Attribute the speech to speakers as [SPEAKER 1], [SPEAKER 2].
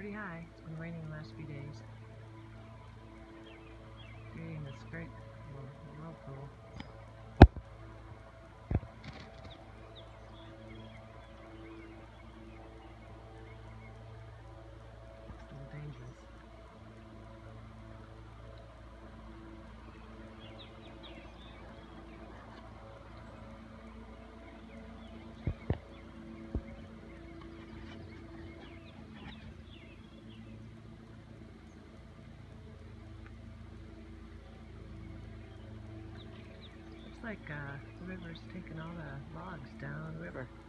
[SPEAKER 1] pretty high. It's been raining the last few days, creating this great whirlpool. Still dangerous. Looks like the river's taking all the logs down the river.